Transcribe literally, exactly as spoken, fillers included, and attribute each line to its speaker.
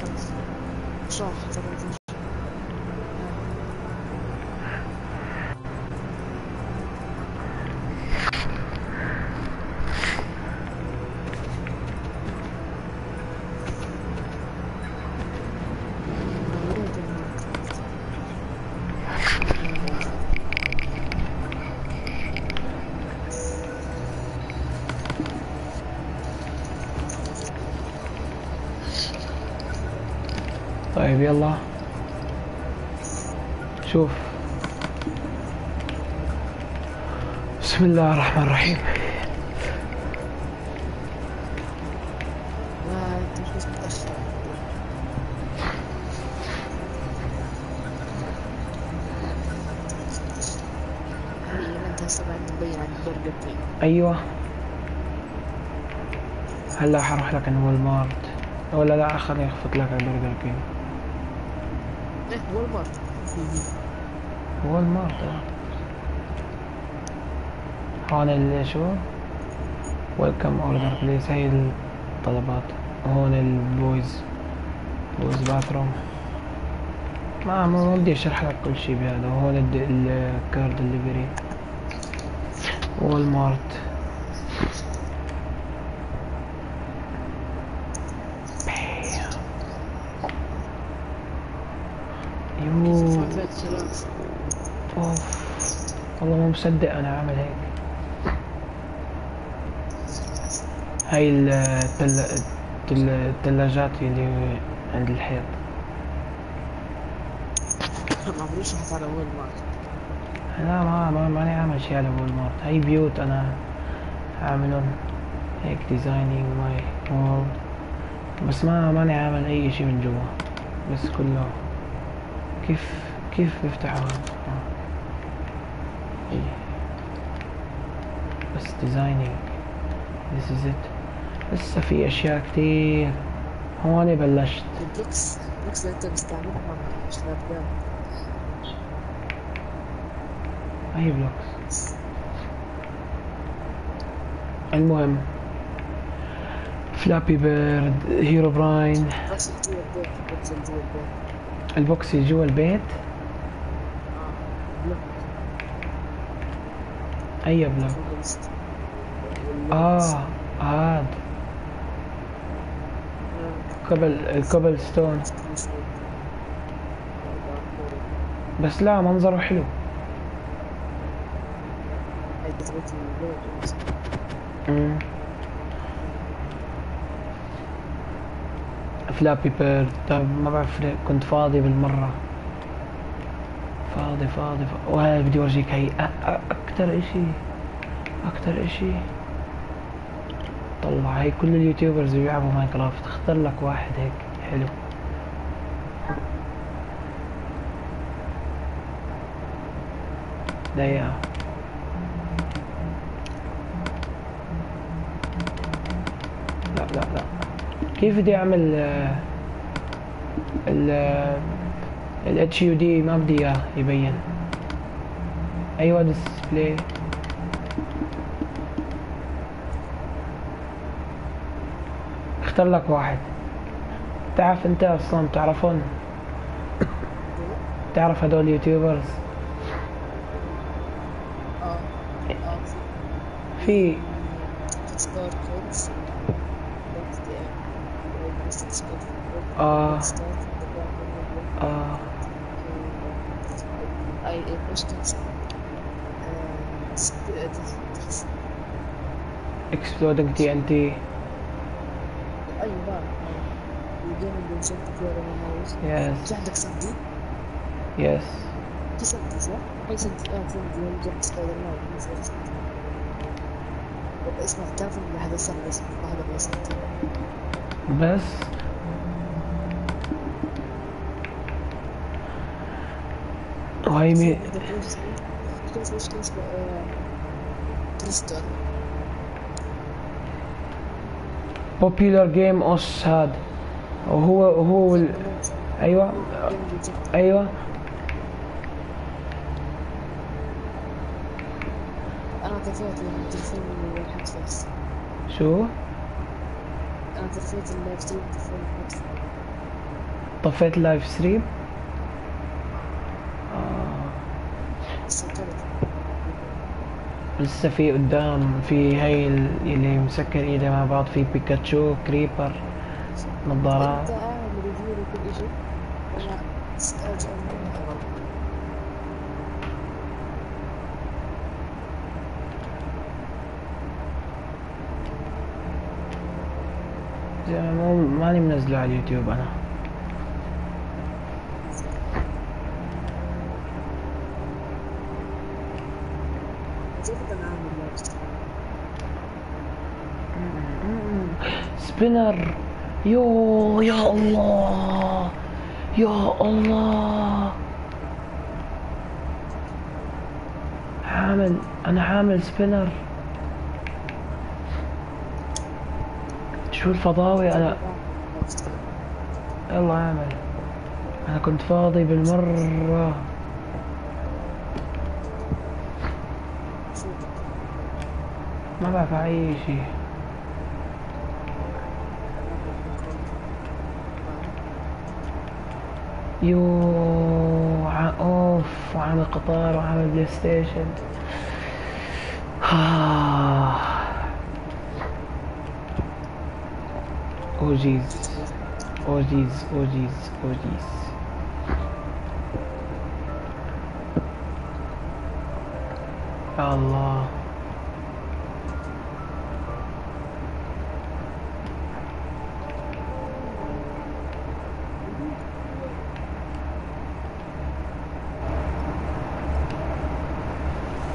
Speaker 1: خلاص شو طبعا.
Speaker 2: طيب يلا شوف. بسم الله الرحمن الرحيم.
Speaker 1: لا انت مش متأخر. حقيقي انت هسه بعد تبين عن البرجر كينج.
Speaker 2: ايوه هلا حروح لك عند وول مارت، ولا لا خليني اخفق لك على برجر كينج.
Speaker 1: ايه وول مارت.
Speaker 2: وول مارت اه. هون اللي شو ويلكم اوردر بليز، هي الطلبات. هون البويز بويز باثروم. ما ما بدي اشرح لك كل شيء بهذا. وهون الكارد دليفري. وول مارت. يوه اوف والله مو مصدق انا اعمل هيك. هاي التل... التل... الثلاجات اللي عند الحيط.
Speaker 1: ما عمريش رحت على وول مارت.
Speaker 2: لا ما ما ماني عامل شي على وول مارت. هاي بيوت انا عاملهم هيك ديزاينينج ماي وول، بس ما ماني عامل اي شي من جوا، بس كله كيف كيف بيفتحوا ايه بس ديزاينينج. this is it. لسه في اشياء كتير. هون بلشت.
Speaker 1: البلوكس البلوكس اللي انت بتستعملها مش لابدان.
Speaker 2: اي بلوكس. المهم فلابي بيرد، هيرو براين.
Speaker 1: بس جوا البيت البوكس اللي جوا البيت.
Speaker 2: البوكس اللي جوا البيت؟
Speaker 1: اه بلوك.
Speaker 2: اي بلوك؟ اه هاد كبل الكبل ستون. بس لا منظره حلو. امم فلابي بيرد. طيب ما بعرف كنت فاضي بالمرة. فاضي فاضي, فاضي. وهاي بدي اورجيك. هي اكتر اشي اكتر اشي طلع. هاي كل اليوتيوبرز اللي بيلعبوا ماينكرافت اختار لك واحد هيك حلو. ده يا لا لا لا كيف بدي اعمل ال ال اتش يو دي؟ ما بدي اياه يبين. ايوه ديسبلاي. اختار لك واحد. تعرف انت اصلا بتعرفون؟ تعرف هدول يوتيوبرز؟
Speaker 1: اه اه
Speaker 2: في
Speaker 1: ستار كودز.
Speaker 2: اه اه
Speaker 1: اي ايش كان اسمه؟
Speaker 2: اكسبلودنج تي ان تي.
Speaker 1: ايوه نعم. الجيمنج بنسمي فيها ماوس.
Speaker 2: يس
Speaker 1: في عندك سندي؟
Speaker 2: يس
Speaker 1: في سندي صح؟ هاي سندي اه سندي يوم جبت سبايدر مان بالنسبة لي سندي. اسمع تعرف ان هذا سندي اسمه هذا ما سندي.
Speaker 2: بس وهي مي
Speaker 1: كيف ايش كان اسمه؟ كريستال.
Speaker 2: بوبيلر جيم اوس هاد. وهو هو ال... ايوه ايوه
Speaker 1: انا طفيت التليفون اللي حط فيس.
Speaker 2: شو؟
Speaker 1: انا طفيت اللايف ستريم التليفون اللي حط
Speaker 2: طفيت اللايف ستريم. آه.
Speaker 1: سكرت.
Speaker 2: لسه في قدام في هاي ال- اللي مسكر ايده مع بعض، في بيكاتشو، كريبر، نظارات.
Speaker 1: انت قاعد ريفيو لكل اشي ولا ارجع مني حرام؟
Speaker 2: زي ما مو ماني منزله على اليوتيوب انا.
Speaker 1: كيف بدنا نعمل لايف ستريم؟
Speaker 2: سبينر. يو يا الله، يا الله. حامل، انا حامل سبينر. شو الفضاوي انا.
Speaker 1: لايف ستريم.
Speaker 2: يلا اعمل، انا كنت فاضي بالمرة.
Speaker 1: شو
Speaker 2: ما بعرف اي شيء. يو ع- اوف، وعامل قطار وعامل بلاي ستيشن. اوجيز اوجيز اوجيز اوجيز. يا الله.